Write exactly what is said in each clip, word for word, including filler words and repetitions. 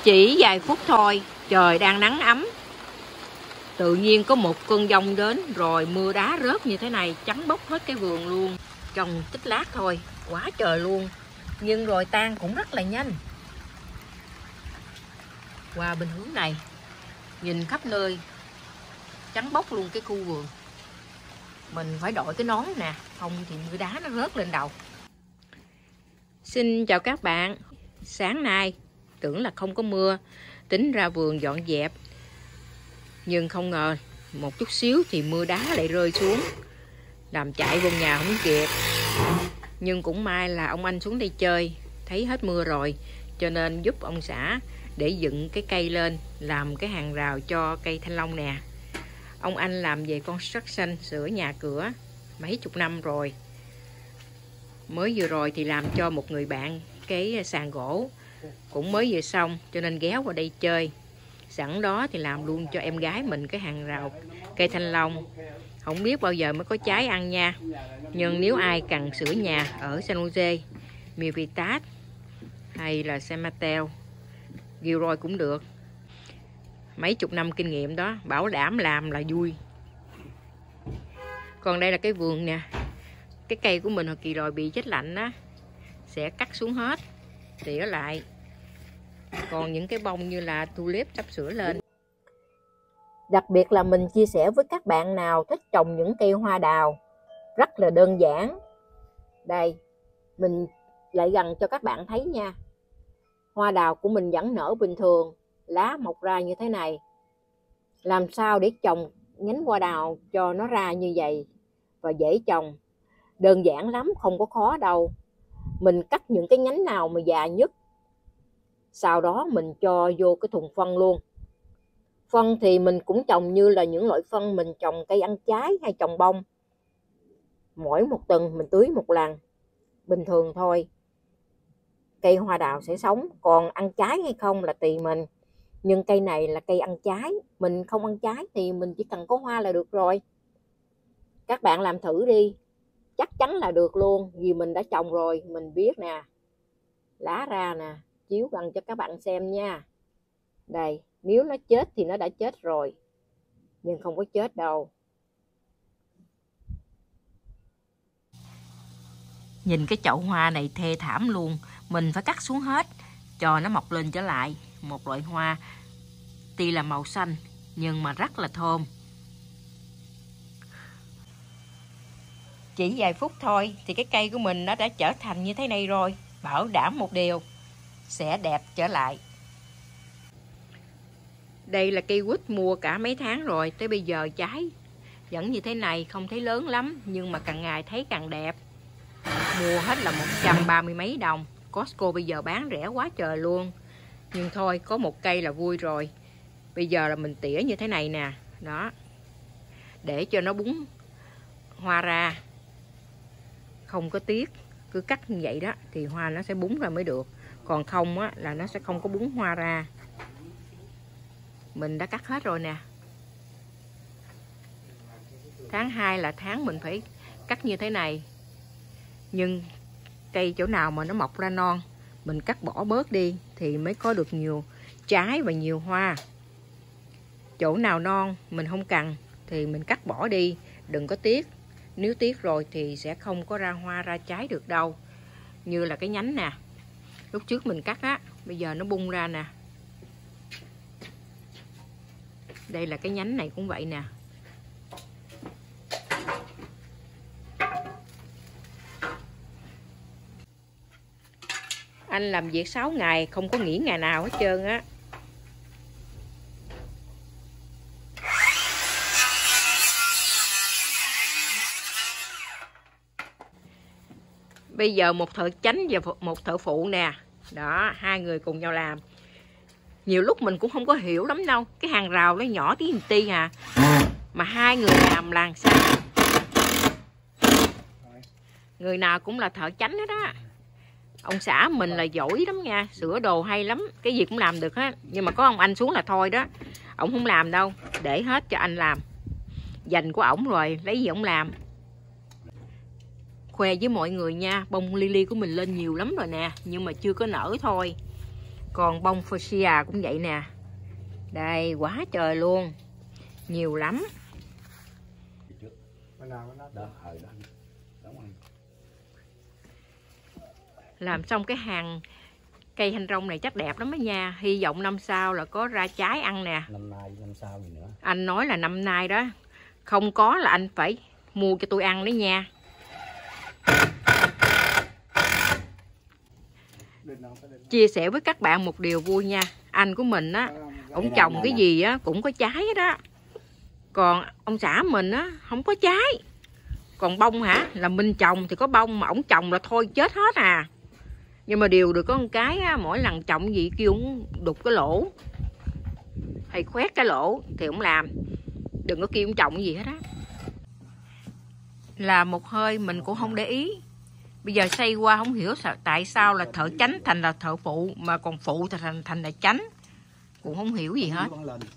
Chỉ vài phút thôi, trời đang nắng ấm, tự nhiên có một cơn giông đến rồi mưa đá rớt như thế này, trắng bóc hết cái vườn luôn. Trong tích lát thôi, quá trời luôn. Nhưng rồi tan cũng rất là nhanh. Qua bên hướng này, nhìn khắp nơi trắng bóc luôn cái khu vườn. Mình phải đội cái nón nè, không thì mưa đá nó rớt lên đầu. Xin chào các bạn. Sáng nay tưởng là không có mưa, tính ra vườn dọn dẹp, nhưng không ngờ một chút xíu thì mưa đá lại rơi xuống, làm chạy vô nhà không kịp. Nhưng cũng may là ông anh xuống đây chơi, thấy hết mưa rồi, cho nên giúp ông xã để dựng cái cây lên, làm cái hàng rào cho cây thanh long nè. Ông anh làm về construction, sửa nhà cửa mấy chục năm rồi. Mới vừa rồi thì làm cho một người bạn cái sàn gỗ, cũng mới vừa xong, cho nên ghé qua đây chơi. Sẵn đó thì làm luôn cho em gái mình cái hàng rào cây thanh long. Không biết bao giờ mới có trái ăn nha. Nhưng nếu ai cần sửa nhà ở San Jose, Mirafitas hay là San Mateo, Gilroy cũng được. Mấy chục năm kinh nghiệm đó, bảo đảm làm là vui. Còn đây là cái vườn nè. Cái cây của mình hồi kỳ rồi bị chết lạnh á, sẽ cắt xuống hết, tỉa lại. Còn những cái bông như là tulip sắp sửa lên. Đặc biệt là mình chia sẻ với các bạn nào thích trồng những cây hoa đào, rất là đơn giản. Đây, mình lại gần cho các bạn thấy nha. Hoa đào của mình vẫn nở bình thường, lá mọc ra như thế này. Làm sao để trồng nhánh hoa đào cho nó ra như vậy và dễ trồng? Đơn giản lắm, không có khó đâu. Mình cắt những cái nhánh nào mà già nhất, sau đó mình cho vô cái thùng phân luôn. Phân thì mình cũng trồng như là những loại phân mình trồng cây ăn trái hay trồng bông. Mỗi một tuần mình tưới một lần, bình thường thôi. Cây hoa đào sẽ sống, còn ăn trái hay không là tùy mình. Nhưng cây này là cây ăn trái, mình không ăn trái thì mình chỉ cần có hoa là được rồi. Các bạn làm thử đi, chắc chắn là được luôn, vì mình đã trồng rồi, mình biết nè. Lá ra nè, chiếu gần cho các bạn xem nha. Đây, nếu nó chết thì nó đã chết rồi, nhưng không có chết đâu. Nhìn cái chậu hoa này thê thảm luôn, mình phải cắt xuống hết cho nó mọc lên trở lại. Một loại hoa tuy là màu xanh nhưng mà rất là thơm. Chỉ vài phút thôi thì cái cây của mình nó đã trở thành như thế này rồi. Bảo đảm một điều, sẽ đẹp trở lại. Đây là cây quýt mua cả mấy tháng rồi, tới bây giờ trái vẫn như thế này, không thấy lớn lắm, nhưng mà càng ngày thấy càng đẹp. Mua hết là một trăm ba mươi mấy đồng. Costco bây giờ bán rẻ quá trời luôn. Nhưng thôi, có một cây là vui rồi. Bây giờ là mình tỉa như thế này nè. Đó, để cho nó búng hoa ra, không có tiếc. Cứ cắt như vậy đó thì hoa nó sẽ búng ra mới được. Còn không á, là nó sẽ không có búng hoa ra. Mình đã cắt hết rồi nè. Tháng hai là tháng mình phải cắt như thế này. Nhưng cây chỗ nào mà nó mọc ra non, mình cắt bỏ bớt đi thì mới có được nhiều trái và nhiều hoa. Chỗ nào non mình không cần thì mình cắt bỏ đi, đừng có tiếc. Nếu tiếc rồi thì sẽ không có ra hoa ra trái được đâu. Như là cái nhánh nè, lúc trước mình cắt á, bây giờ nó bung ra nè. Đây là cái nhánh này cũng vậy nè. Anh làm việc sáu ngày không có nghỉ ngày nào hết trơn á. Bây giờ một thợ chánh và một thợ phụ nè. Đó, hai người cùng nhau làm. Nhiều lúc mình cũng không có hiểu lắm đâu. Cái hàng rào nó nhỏ tí ti à, mà hai người làm làm sao. Người nào cũng là thợ chánh hết á. Ông xã mình là giỏi lắm nha, sửa đồ hay lắm, cái gì cũng làm được hết. Nhưng mà có ông anh xuống là thôi đó, ổng không làm đâu, để hết cho anh làm. Dành của ổng rồi, lấy gì ổng làm. Khoe với mọi người nha, bông lily của mình lên nhiều lắm rồi nè, nhưng mà chưa có nở thôi. Còn bông fuchsia cũng vậy nè. Đây, quá trời luôn. Nhiều lắm. Làm xong cái hàng cây thanh rong này chắc đẹp lắm đó nha. Hy vọng năm sau là có ra trái ăn nè. Năm nay, năm sau gì nữa? Anh nói là năm nay đó. Không có là anh phải mua cho tôi ăn đấy nha. Chia sẻ với các bạn một điều vui nha. Anh của mình á, ông trồng cái gì á cũng có trái đó. Còn ông xã mình á không có trái. Còn bông hả, là mình trồng thì có bông, mà ổng trồng là thôi chết hết à. Nhưng mà điều được có một cái á, mỗi lần trồng gì kêu ổng đục cái lỗ hay khoét cái lỗ thì ổng làm. Đừng có kêu ổng trồng gì hết á. Là một hơi mình cũng không để ý. Bây giờ xây qua không hiểu tại sao là thợ chánh thành là thợ phụ, mà còn phụ thì thành thành là chánh. Cũng không hiểu gì hết.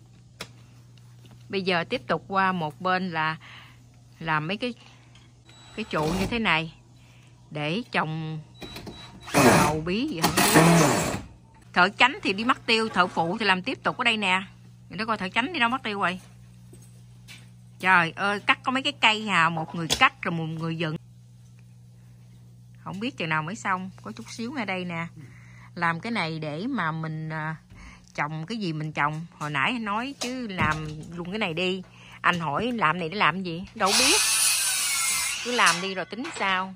Bây giờ tiếp tục qua một bên là làm mấy cái cái trụ như thế này để trồng bầu bí gì không biết. Thợ chánh thì đi mắc tiêu, thợ phụ thì làm tiếp tục ở đây nè. Mình đã coi thợ chánh đi đâu mất tiêu rồi. Trời ơi, cắt có mấy cái cây hà, một người cắt rồi một người dựng. Không biết chừng nào mới xong, có chút xíu ngay đây nè. Làm cái này để mà mình trồng cái gì mình trồng. Hồi nãy anh nói chứ làm luôn cái này đi. Anh hỏi làm này để làm gì? Đâu biết. Cứ làm đi rồi tính sao.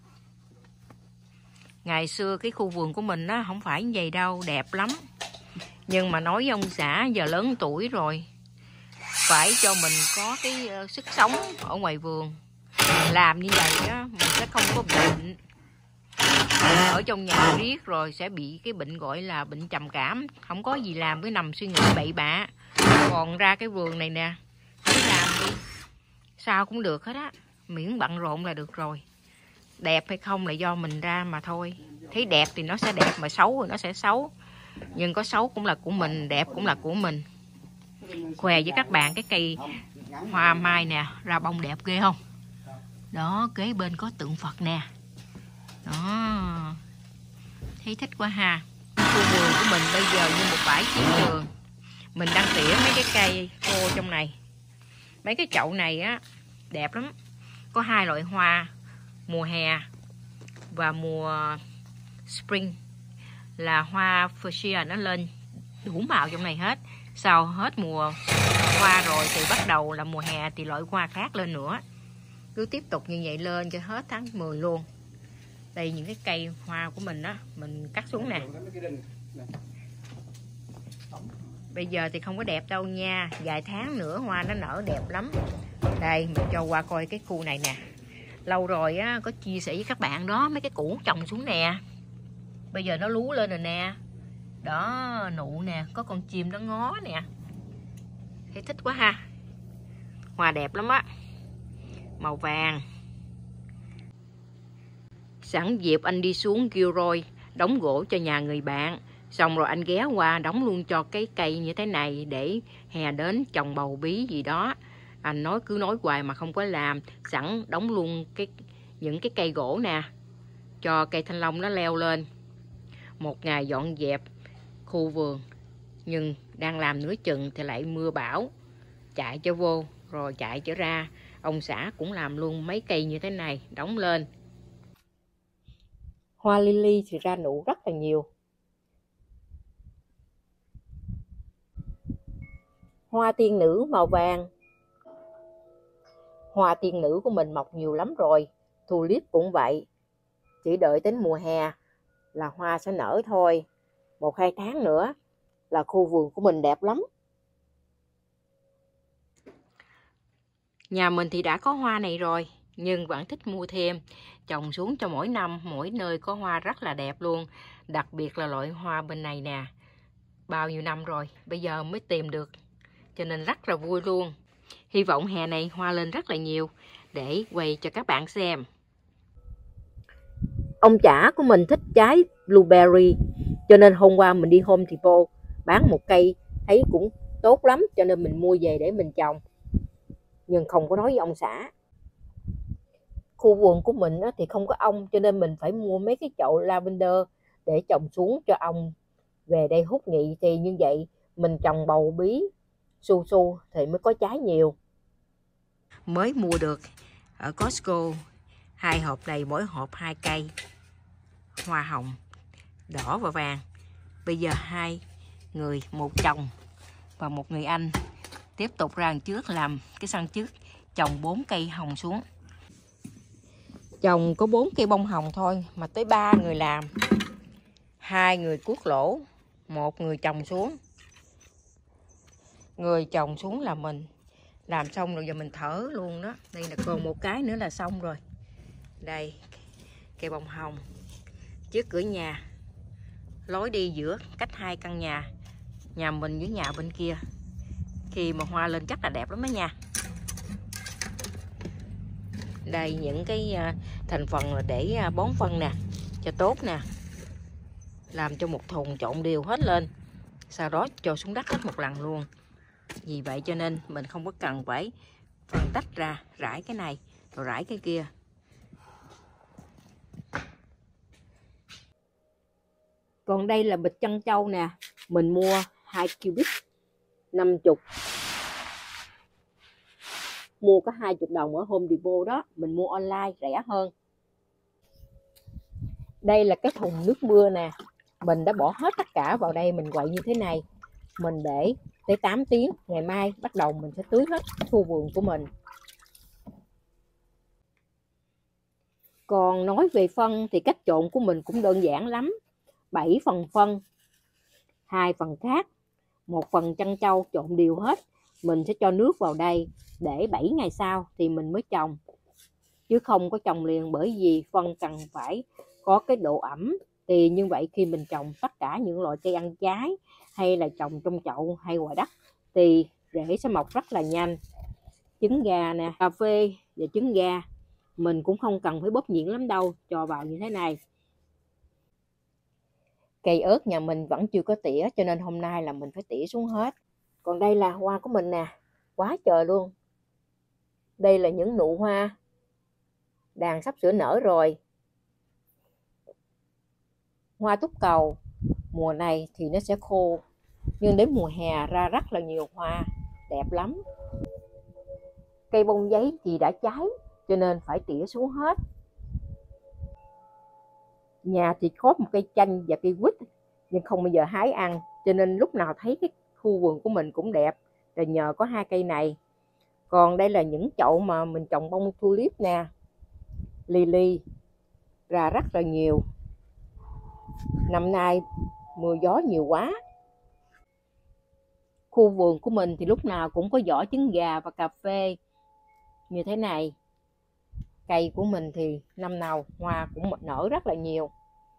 Ngày xưa cái khu vườn của mình á không phải như vậy đâu, đẹp lắm. Nhưng mà nói với ông xã giờ lớn tuổi rồi, phải cho mình có cái sức sống ở ngoài vườn. Làm như vậy á mình sẽ không có bệnh. Ở trong nhà riết rồi sẽ bị cái bệnh gọi là bệnh trầm cảm. Không có gì làm cứ nằm suy nghĩ bậy bạ. Còn ra cái vườn này nè, cứ làm đi, sao cũng được hết á. Miễn bận rộn là được rồi. Đẹp hay không là do mình ra mà thôi. Thấy đẹp thì nó sẽ đẹp, mà xấu thì nó sẽ xấu. Nhưng có xấu cũng là của mình, đẹp cũng là của mình. Khoe với các bạn cái cây hoa mai nè, ra bông đẹp ghê không? Đó, kế bên có tượng Phật nè. Đó, thấy thích quá ha. Khu vườn của mình bây giờ như một bãi chiến trường. Mình đang tỉa mấy cái cây khô trong này. Mấy cái chậu này á đẹp lắm. Có hai loại hoa, mùa hè và mùa spring. Là hoa fuchsia nó lên đủ màu trong này hết. Sau hết mùa hoa rồi thì bắt đầu là mùa hè thì loại hoa khác lên nữa. Cứ tiếp tục như vậy lên cho hết tháng mười luôn. Đây những cái cây hoa của mình á, mình cắt xuống nè. Bây giờ thì không có đẹp đâu nha. Vài tháng nữa hoa nó nở đẹp lắm. Đây mình cho qua coi cái khu này nè. Lâu rồi á có chia sẻ với các bạn đó, mấy cái củ trồng xuống nè. Bây giờ nó lú lên rồi nè. Đó, nụ nè, có con chim nó ngó nè. Thấy thích quá ha. Hoa đẹp lắm á. Màu vàng. Sẵn dịp anh đi xuống Gilroy đóng gỗ cho nhà người bạn. Xong rồi anh ghé qua đóng luôn cho cái cây như thế này để hè đến trồng bầu bí gì đó. Anh nói cứ nói hoài mà không có làm. Sẵn đóng luôn cái những cái cây gỗ nè, cho cây thanh long nó leo lên. Một ngày dọn dẹp khu vườn, nhưng đang làm nửa chừng thì lại mưa bão. Chạy cho vô rồi chạy trở ra. Ông xã cũng làm luôn mấy cây như thế này, đóng lên. Hoa lily thì ra nụ rất là nhiều. Hoa tiên nữ màu vàng. Hoa tiên nữ của mình mọc nhiều lắm rồi. Tulip cũng vậy. Chỉ đợi đến mùa hè là hoa sẽ nở thôi. Một hai tháng nữa là khu vườn của mình đẹp lắm. Nhà mình thì đã có hoa này rồi, nhưng vẫn thích mua thêm. Trồng xuống cho mỗi năm, mỗi nơi có hoa rất là đẹp luôn. Đặc biệt là loại hoa bên này nè. Bao nhiêu năm rồi, bây giờ mới tìm được. Cho nên rất là vui luôn. Hy vọng hè này hoa lên rất là nhiều để quay cho các bạn xem. Ông chả của mình thích trái blueberry, cho nên hôm qua mình đi Home Depot bán một cây thấy cũng tốt lắm, cho nên mình mua về để mình trồng. Nhưng không có nói với ông xã. Khu vườn của mình thì không có ong, cho nên mình phải mua mấy cái chậu lavender để trồng xuống cho ong về đây hút nhị thì như vậy mình trồng bầu bí su su thì mới có trái nhiều. Mới mua được ở Costco hai hộp này, mỗi hộp hai cây hoa hồng đỏ và vàng. Bây giờ hai người, một chồng và một người anh tiếp tục ra đằng trước làm cái sân trước, trồng bốn cây hồng xuống. Trồng có bốn cây bông hồng thôi mà tới ba người làm, hai người cuốc lỗ, một người trồng xuống. Người trồng xuống là mình làm xong rồi, giờ mình thở luôn đó. Đây là còn một cái nữa là xong rồi. Đây cây bông hồng trước cửa nhà, lối đi giữa cách hai căn nhà, nhà mình với nhà bên kia. Khi mà hoa lên chắc là đẹp lắm đó nha. Đây những cái thành phần là để bón phân nè, cho tốt nè, làm cho một thùng trộn đều hết lên, sau đó cho xuống đất hết một lần luôn. Vì vậy cho nên mình không có cần phải phân tách ra, rải cái này rồi rải cái kia. Còn đây là bịch trân châu nè, mình mua hai cubic năm mươi, mua có hai mươi đồng ở Home Depot đó, mình mua online rẻ hơn. Đây là cái thùng nước mưa nè, mình đã bỏ hết tất cả vào đây, mình quậy như thế này, mình để tới tám tiếng, ngày mai bắt đầu mình sẽ tưới hết khu vườn của mình. Còn nói về phân thì cách trộn của mình cũng đơn giản lắm. bảy phần phân, hai phần cát, một phần trân châu trộn đều hết. Mình sẽ cho nước vào đây để bảy ngày sau thì mình mới trồng, chứ không có trồng liền, bởi vì phân cần phải có cái độ ẩm. Thì như vậy khi mình trồng tất cả những loại cây ăn trái hay là trồng trong chậu hay ngoài đất thì rễ sẽ mọc rất là nhanh. Trứng gà nè, cà phê và trứng gà mình cũng không cần phải bóp nhuyễn lắm đâu, cho vào như thế này. Cây ớt nhà mình vẫn chưa có tỉa cho nên hôm nay là mình phải tỉa xuống hết. Còn đây là hoa của mình nè, quá trời luôn. Đây là những nụ hoa đàn sắp sửa nở rồi. Hoa túc cầu mùa này thì nó sẽ khô, nhưng đến mùa hè ra rất là nhiều hoa, đẹp lắm. Cây bông giấy thì đã cháy cho nên phải tỉa xuống hết. Nhà thì có một cây chanh và cây quýt nhưng không bao giờ hái ăn, cho nên lúc nào thấy cái khu vườn của mình cũng đẹp, rồi nhờ có hai cây này. Còn đây là những chậu mà mình trồng bông tulip nè, lily ra rất là nhiều. Năm nay mưa gió nhiều quá. Khu vườn của mình thì lúc nào cũng có vỏ trứng gà và cà phê như thế này. Cây của mình thì năm nào hoa cũng nở rất là nhiều.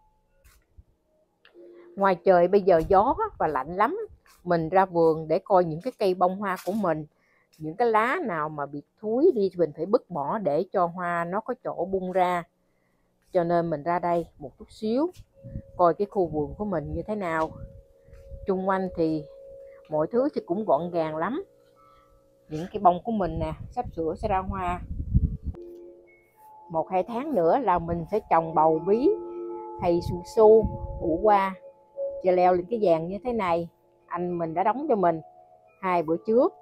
Ngoài trời bây giờ gió và lạnh lắm, mình ra vườn để coi những cái cây bông hoa của mình, những cái lá nào mà bị thúi đi mình phải bứt bỏ để cho hoa nó có chỗ bung ra. Cho nên mình ra đây một chút xíu coi cái khu vườn của mình như thế nào. Chung quanh thì mọi thứ thì cũng gọn gàng lắm. Những cái bông của mình nè sắp sửa sẽ ra hoa. Một hai tháng nữa là mình sẽ trồng bầu bí hay su su, ủ qua, cho leo lên cái vàng như thế này. Anh mình đã đóng cho mình hai bữa trước.